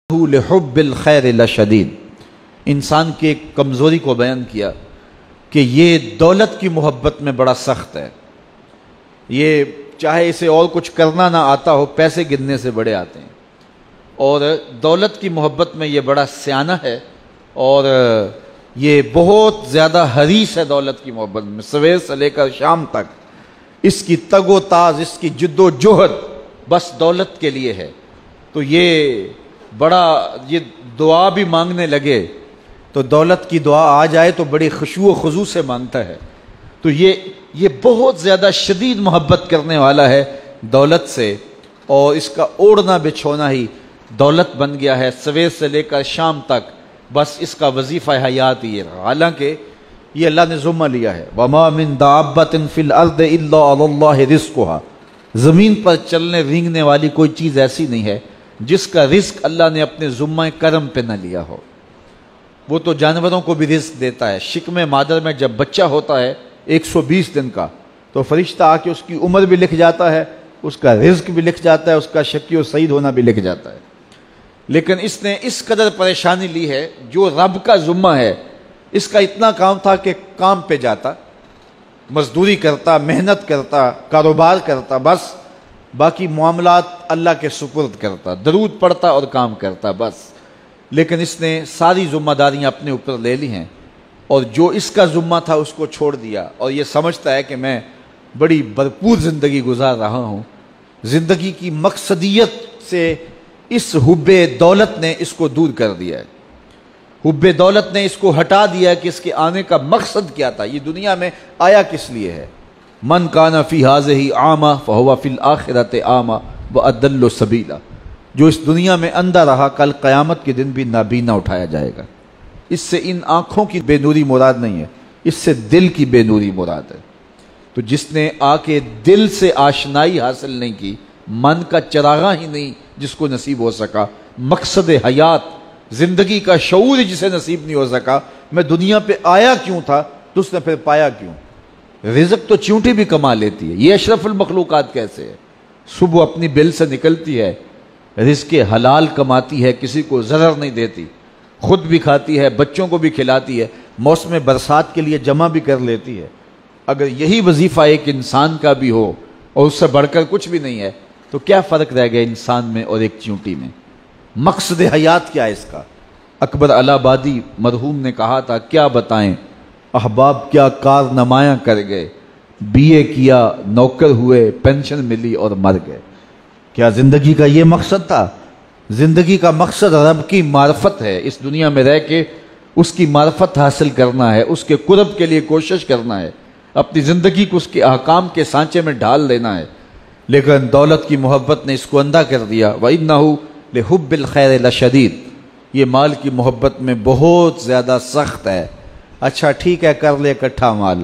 لحب الخیر لشدید، انسان کی ایک کمزوری کو بیان کیا کہ یہ دولت کی محبت میں بڑا سخت ہے. یہ چاہے اسے اور کچھ کرنا نہ آتا ہو، پیسے گننے سے بڑے آتے ہیں، اور دولت کی محبت میں یہ بڑا سیانہ ہے، اور یہ بہت زیادہ حریص ہے دولت کی محبت میں. سویر سے لے کر شام تک اس کی تگ و تاز، اس کی جد و جہد بس دولت کے لیے ہے. تو یہ دعا بھی مانگنے لگے تو دولت کی دعا آ جائے تو بڑی خشوع و خضوع سے مانگتا ہے. تو یہ بہت زیادہ شدید محبت کرنے والا ہے دولت سے، اور اس کا اوڑھنا بچھونا ہی دولت بن گیا ہے. سویر سے لے کر شام تک بس اس کا وظیفہ حیات ہی ہے. حالانکہ یہ اللہ نے ذمہ لیا ہے، وَمَا مِن دَابَّةٍ فِي الْأَرْضِ إِلَّا عَلَى اللَّهِ رِزْقُهَا، زمین پر چلنے رینگنے والی کوئی چیز ایسی نہیں ہے جس کا رزق اللہ نے اپنے ذمہ کرم پہ نہ لیا ہو. وہ تو جانوروں کو بھی رزق دیتا ہے. شکم مادر میں جب بچہ ہوتا ہے 120 دن کا، تو فرشتہ آ کے اس کی عمر بھی لکھ جاتا ہے، اس کا رزق بھی لکھ جاتا ہے، اس کا شقی و سعید ہونا بھی لکھ جاتا ہے. لیکن اس نے اس قدر پریشانی لی ہے، جو رب کا ذمہ ہے. اس کا اتنا کام تھا کہ کام پہ جاتا، مزدوری کرتا، محنت کرتا، کاروبار کرتا، بس باقی معاملات اللہ کے سپرد کرتا، درود پڑھتا اور کام کرتا بس. لیکن اس نے ساری ذمہ داریاں اپنے اوپر لے لی ہیں، اور جو اس کا ذمہ تھا اس کو چھوڑ دیا، اور یہ سمجھتا ہے کہ میں بڑی بھرپور زندگی گزار رہا ہوں. زندگی کی مقصدیت سے اس حب دولت نے اس کو دور کر دیا ہے. حب دولت نے اس کو ہٹا دیا کہ اس کے آنے کا مقصد کیا تھا، یہ دنیا میں آیا کس لیے ہے. من کان فی ہذہ اعمی فہو فی الآخرۃ اعمی واضل سبیلا، جو اس دنیا میں اندھا رہا کل قیامت کے دن بھی نابینا اٹھایا جائے گا. اس سے ان آنکھوں کی بے نوری مراد نہیں ہے، اس سے دل کی بے نوری مراد ہے. تو جس نے آ کے دل سے آشنائی حاصل نہیں کی، من کا چراغاں ہی نہیں جس کو نصیب ہو سکا، مقصد حیات زندگی کا شعور جسے نصیب نہیں ہو سکا، میں دنیا پہ آیا کیوں تھا، تو اس نے پھر پایا کیوں. رزق تو چونٹی بھی کما لیتی ہے، یہ اشرف المخلوقات کیسے ہے. صبح اپنی بل سے نکلتی ہے، رزق حلال کماتی ہے، کسی کو ضرر نہیں دیتی، خود بھی کھاتی ہے، بچوں کو بھی کھلاتی ہے، موسم برسات کے لیے جمع بھی کر لیتی ہے. اگر یہی وظیفہ ایک انسان کا بھی ہو اور اس سے بڑھ کر کچھ بھی نہیں ہے، تو کیا فرق رہ گیا انسان میں اور ایک چونٹی میں. مقصد حیات کیا ہے اس کا. اکبر الہ آبادی مرحوم نے کہا تھا، کیا بتائیں احباب کیا کار نمایاں کر گئے، بی اے کیا، نوکر ہوئے، پینشن ملی اور مر گئے. کیا زندگی کا یہ مقصد تھا؟ زندگی کا مقصد رب کی معرفت ہے. اس دنیا میں رہ کے اس کی معرفت حاصل کرنا ہے، اس کے قرب کے لیے کوشش کرنا ہے، اپنی زندگی کو اس کے احکام کے سانچے میں ڈھال لینا ہے. لیکن دولت کی محبت نے اس کو اندھا کر دیا. وَإِنَّهُ لِحُبِّ الْخَيْرِ لَشَدِيدٌ، یہ مال کی محبت میں بہت زیادہ سخت ہے. اچھا ٹھیک ہے، کر لے اکٹھا مال،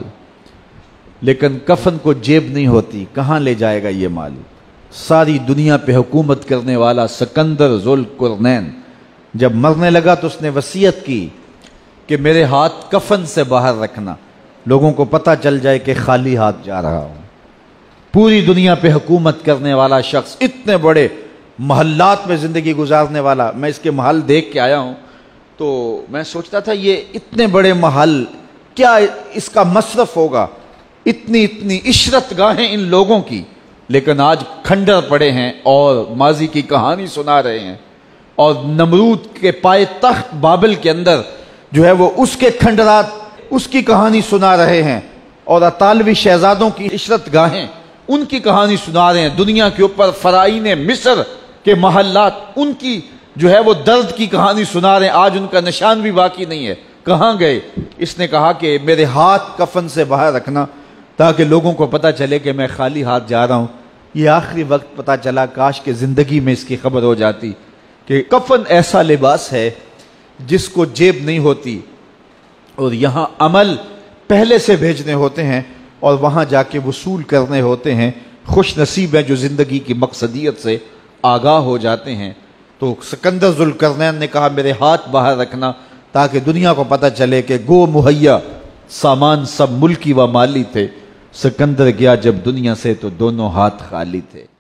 لیکن کفن کو جیب نہیں ہوتی، کہاں لے جائے گا یہ مال. ساری دنیا پہ حکومت کرنے والا سکندر ذوالقرنین جب مرنے لگا تو اس نے وصیت کی کہ میرے ہاتھ کفن سے باہر رکھنا، لوگوں کو پتہ چل جائے کہ خالی ہاتھ جا رہا ہوں. پوری دنیا پہ حکومت کرنے والا شخص، اتنے بڑے محلات میں زندگی گزارنے والا. میں اس کے محل دیکھ کے آیا ہوں تو میں سوچتا تھا یہ اتنے بڑے محل، کیا اس کا مصرف ہوگا، اتنی عشرت گاہیں ان لوگوں کی. لیکن آج کھنڈر پڑے ہیں اور ماضی کی کہانی سنا رہے ہیں، اور نمرود کے پائے تخت بابل کے اندر جو ہے وہ اس کے کھنڈرات، اس کی کہانی سنا رہے ہیں، اور اطالوی شہزادوں کی عشرت گاہیں ان کی کہانی سنا رہے ہیں. دنیا کے اوپر فرعین مصر کے محلات، ان کی جو ہے وہ درد کی کہانی سنا رہے ہیں. آج ان کا نشان بھی باقی نہیں ہے، کہاں گئے. اس نے کہا کہ میرے ہاتھ کفن سے باہر رکھنا تاکہ لوگوں کو پتہ چلے کہ میں خالی ہاتھ جا رہا ہوں. یہ آخری وقت پتہ چلا، کاش کہ زندگی میں اس کی خبر ہو جاتی کہ کفن ایسا لباس ہے جس کو جیب نہیں ہوتی، اور یہاں عمل پہلے سے بھیجنے ہوتے ہیں اور وہاں جا کے وصول کرنے ہوتے ہیں. خوش نصیب ہیں جو زندگی کی مقصدیت سے آگاہ ہو جاتے ہیں. تو سکندر ذوالقرنین نے کہا میرے ہاتھ باہر رکھنا تاکہ دنیا کو پتہ چلے کہ گو مہیا سامان سب ملکی و مالی تھے. سکندر گیا جب دنیا سے تو دونوں ہاتھ خالی تھے.